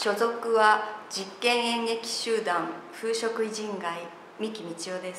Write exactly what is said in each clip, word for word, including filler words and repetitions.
所属は実験演劇集団風食異人街三木道夫です。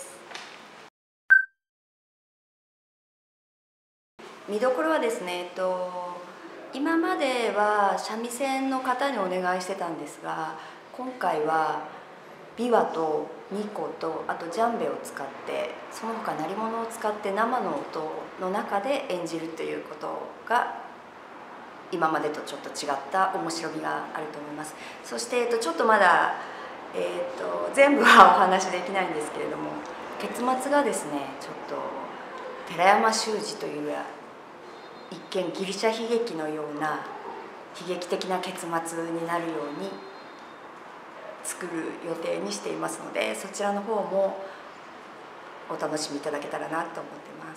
見どころはですね、えっと、今までは三味線の方にお願いしてたんですが、今回は琵琶と二胡とあとジャンベを使って、その他鳴り物を使って生の音の中で演じるということが今までとちょっと違った面白みがあると思います。そして、えっと、ちょっとまだ、えっと、全部はお話しできないんですけれども、結末がですね、ちょっと寺山修司という一見ギリシャ悲劇のような悲劇的な結末になるように作る予定にしていますので、そちらの方もお楽しみいただけたらなと思ってます。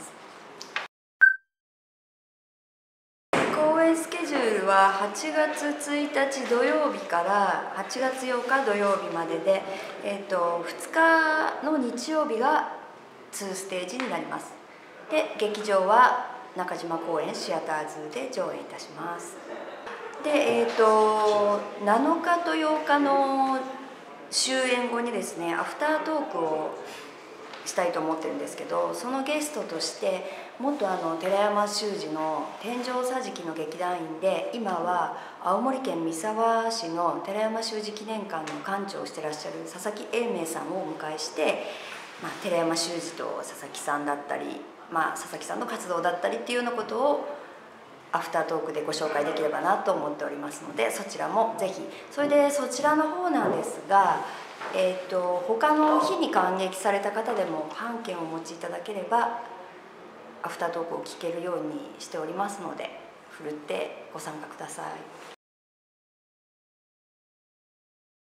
公演スケジュールははちがつついたち土曜日からはちがつようか土曜日までで、えー、とふつかの日曜日がにステージになります。で、劇場は中島公園シアターズで上演いたします。で、えー、となのかとようかの終演後にですね、アフタートークをしたいと思ってるんですけど、そのゲストとして元あの寺山修司の天井桟敷の劇団員で、今は青森県三沢市の寺山修司記念館の館長をしてらっしゃる佐々木英明さんをお迎えして、まあ、寺山修司と佐々木さんだったり、まあ、佐々木さんの活動だったりっていうようなことをアフタートークでご紹介できればなと思っておりますので、そちらもぜひ。それでそちらの方なんですが、えー、と他の日に観劇された方でも半券をお持ちいただければアフタートークを聞けるようにしておりますので、ふるってご参加ください。